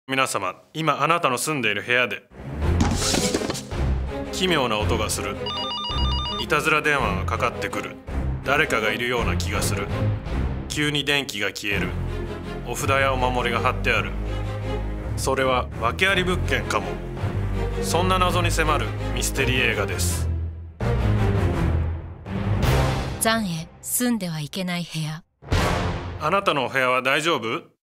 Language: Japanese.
皆様、今あなたの住んでいる部屋で奇妙な音がする。いたずら電話がかかってくる。誰かがいるような気がする。急に電気が消える。お札やお守りが貼ってある。それは訳あり物件かも。そんな謎に迫るミステリー映画です。 残影、住んではいけない部屋。 あなたのお部屋は大丈夫？